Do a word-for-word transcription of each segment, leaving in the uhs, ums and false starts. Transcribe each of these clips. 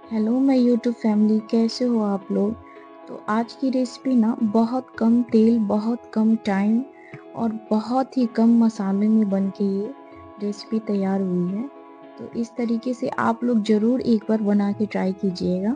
Hello मैं YouTube family, कैसे हो आप लोग। तो आज की रेसिपी ना बहुत कम तेल, बहुत कम टाइम और बहुत ही कम मसाले में बन के ये रेसिपी तैयार हुई है। तो इस तरीके से आप लोग ज़रूर एक बार बना के ट्राई कीजिएगा।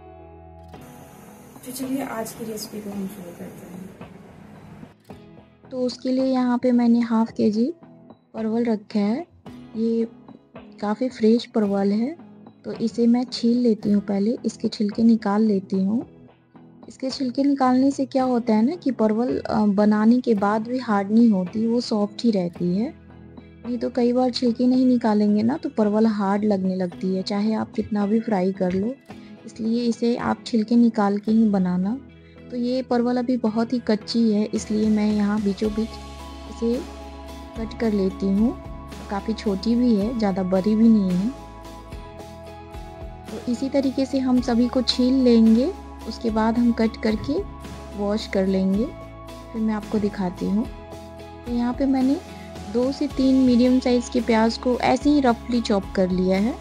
तो चलिए आज की रेसिपी को हम शुरू करते हैं। तो उसके लिए यहाँ पे मैंने हाफ के जी परवल रखा है। ये काफ़ी फ्रेश परवल है, तो इसे मैं छील लेती हूँ। पहले इसके छिलके निकाल लेती हूँ। इसके छिलके निकालने से क्या होता है ना कि परवल बनाने के बाद भी हार्ड नहीं होती, वो सॉफ्ट ही रहती है। नहीं तो कई बार छिलके नहीं निकालेंगे ना तो परवल हार्ड लगने लगती है, चाहे आप कितना भी फ्राई कर लो। इसलिए इसे आप छिलके निकाल के ही बनाना। तो ये परवल अभी बहुत ही कच्ची है, इसलिए मैं यहाँ बीचों बीच इसे कट कर लेती हूँ। काफ़ी छोटी भी है, ज़्यादा बड़ी भी नहीं है। तो इसी तरीके से हम सभी को छील लेंगे। उसके बाद हम कट करके वॉश कर लेंगे। फिर मैं आपको दिखाती हूँ। तो यहाँ पे मैंने दो से तीन मीडियम साइज़ के प्याज को ऐसे ही रफली चॉप कर लिया है।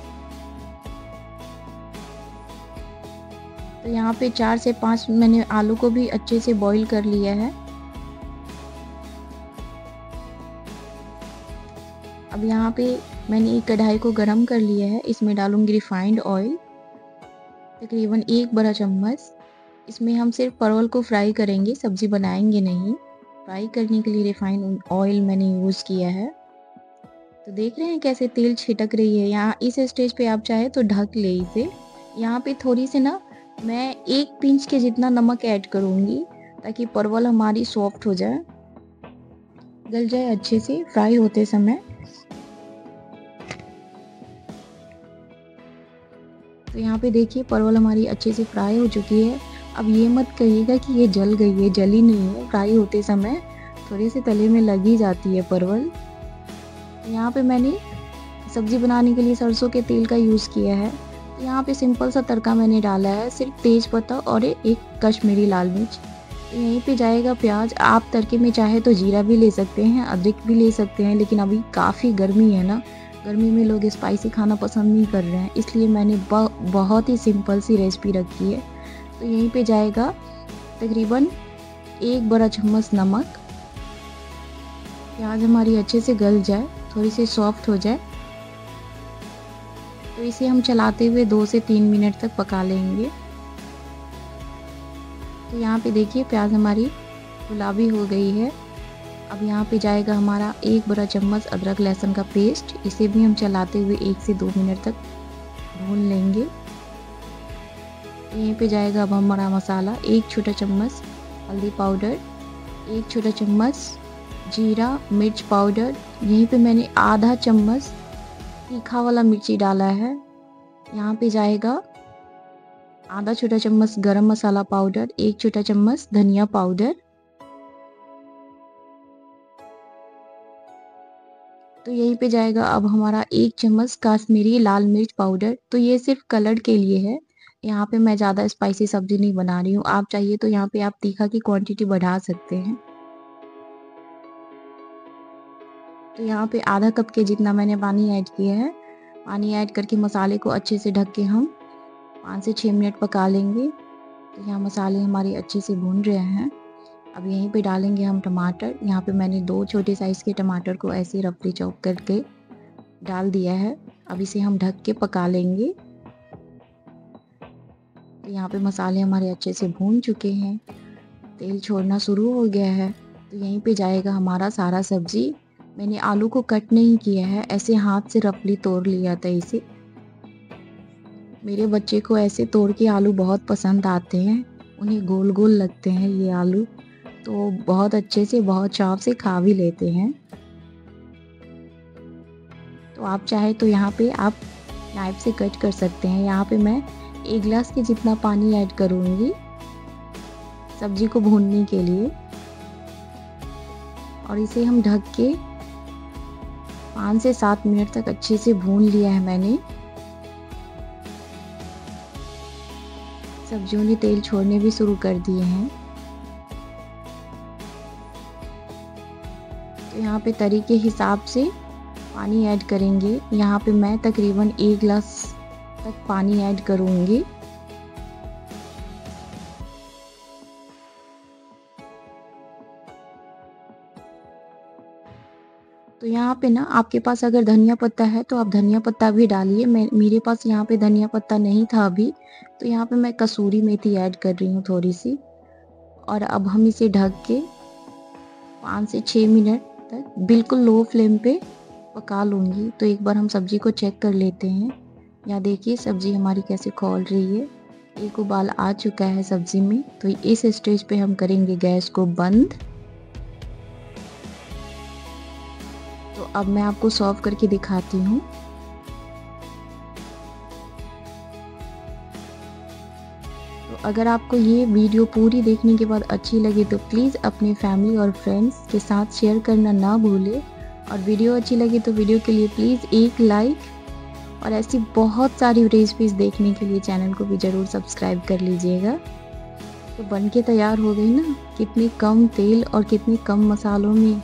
तो यहाँ पे चार से पाँच मैंने आलू को भी अच्छे से बॉईल कर लिया है। अब यहाँ पे मैंने एक कढ़ाई को गरम कर लिया है। इसमें डालूंगी रिफाइंड ऑयल, तकरीबन एक बड़ा चम्मच। इसमें हम सिर्फ परवल को फ्राई करेंगे, सब्जी बनाएंगे नहीं। फ्राई करने के लिए रिफाइंड ऑयल मैंने यूज़ किया है। तो देख रहे हैं कैसे तेल छिटक रही है। यहाँ इस स्टेज पे आप चाहे तो ढक ले इसे। यहाँ पे थोड़ी सी ना मैं एक पिंच के जितना नमक ऐड करूँगी, ताकि परवल हमारी सॉफ्ट हो जाए, गल जाए अच्छे से फ्राई होते समय। तो यहाँ पे देखिए परवल हमारी अच्छे से फ्राई हो चुकी है। अब ये मत कहिएगा कि ये जल गई है, जली नहीं है। फ्राई होते समय थोड़ी सी तले में लगी जाती है परवल। यहाँ पे मैंने सब्जी बनाने के लिए सरसों के तेल का यूज़ किया है। तो यहाँ पे सिंपल सा तड़का मैंने डाला है, सिर्फ तेज पत्ता और एक कश्मीरी लाल मिर्च। तो यहीं पे जाएगा प्याज। आप तड़के में चाहे तो जीरा भी ले सकते हैं, अदरक भी ले सकते हैं, लेकिन अभी काफ़ी गर्मी है ना, गर्मी में लोग स्पाइसी खाना पसंद नहीं कर रहे हैं, इसलिए मैंने बहुत ही सिंपल सी रेसिपी रखी है। तो यहीं पे जाएगा तकरीबन एक बड़ा चम्मच नमक। प्याज हमारी अच्छे से गल जाए, थोड़ी सी सॉफ्ट हो जाए, तो इसे हम चलाते हुए दो से तीन मिनट तक पका लेंगे। तो यहाँ पे देखिए प्याज हमारी गुलाबी हो गई है। अब यहाँ पे जाएगा हमारा एक बड़ा चम्मच अदरक लहसुन का पेस्ट। इसे भी हम चलाते हुए एक से दो मिनट तक भून लेंगे। यहीं पे जाएगा अब हमारा मसाला, एक छोटा चम्मच हल्दी पाउडर, एक छोटा चम्मच जीरा मिर्च पाउडर। यहीं पे मैंने आधा चम्मच तीखा वाला मिर्ची डाला है। यहाँ पे जाएगा आधा छोटा चम्मच गरम मसाला पाउडर, एक छोटा चम्मच धनिया पाउडर। तो यहीं पे जाएगा अब हमारा एक चम्मच काश्मीरी लाल मिर्च पाउडर। तो ये सिर्फ कलर के लिए है, यहाँ पे मैं ज़्यादा स्पाइसी सब्जी नहीं बना रही हूँ। आप चाहिए तो यहाँ पे आप तीखा की क्वांटिटी बढ़ा सकते हैं। तो यहाँ पे आधा कप के जितना मैंने पानी ऐड किया है। पानी ऐड करके मसाले को अच्छे से ढक के हम पाँच से छः मिनट पका लेंगे। तो यहाँ मसाले हमारे अच्छे से भून रहे हैं। अब यहीं पे डालेंगे हम टमाटर। यहाँ पे मैंने दो छोटे साइज़ के टमाटर को ऐसे रफली चॉप करके डाल दिया है। अब इसे हम ढक के पका लेंगे। तो यहाँ पे मसाले हमारे अच्छे से भून चुके हैं, तेल छोड़ना शुरू हो गया है। तो यहीं पे जाएगा हमारा सारा सब्जी। मैंने आलू को कट नहीं किया है, ऐसे हाथ से रफली तोड़ लिया था इसे। मेरे बच्चे को ऐसे तोड़ के आलू बहुत पसंद आते हैं, उन्हें गोल गोल लगते हैं ये आलू, तो बहुत अच्छे से बहुत चाव से खा भी लेते हैं। तो आप चाहे तो यहाँ पे आप नाइफ से कट कर सकते हैं। यहाँ पे मैं एक गिलास के जितना पानी ऐड करूँगी सब्जी को भूनने के लिए, और इसे हम ढक के पाँच से सात मिनट तक अच्छे से भून लिया है मैंने। सब्जियों ने तेल छोड़ने भी शुरू कर दिए हैं। तो यहाँ पे तरी के हिसाब से पानी ऐड करेंगे। यहाँ पे मैं तकरीबन एक गिलास तक पानी ऐड करूँगी। तो यहाँ पे ना आपके पास अगर धनिया पत्ता है तो आप धनिया पत्ता भी डालिए। मैं मेरे पास यहाँ पे धनिया पत्ता नहीं था अभी, तो यहाँ पे मैं कसूरी मेथी ऐड कर रही हूँ थोड़ी-सी। और अब हम इसे ढक के पाँच से छह मिनट तक बिल्कुल लो फ्लेम पे पका लूँगी। तो एक बार हम सब्ज़ी को चेक कर लेते हैं। यहाँ देखिए सब्ज़ी हमारी कैसे खौल रही है। एक उबाल आ चुका है सब्ज़ी में, तो इस स्टेज पे हम करेंगे गैस को बंद। तो अब मैं आपको सर्व करके दिखाती हूँ। तो अगर आपको ये वीडियो पूरी देखने के बाद अच्छी लगे तो प्लीज़ अपने फैमिली और फ्रेंड्स के साथ शेयर करना ना भूलें। और वीडियो अच्छी लगी तो वीडियो के लिए प्लीज़ एक लाइक, और ऐसी बहुत सारी रेसिपीज़ देखने के लिए चैनल को भी ज़रूर सब्सक्राइब कर लीजिएगा। तो बनके तैयार हो गई ना, कितने कम तेल और कितने कम मसालों में।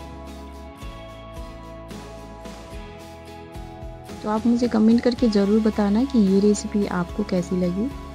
तो आप मुझे कमेंट करके ज़रूर बताना कि ये रेसिपी आपको कैसी लगी।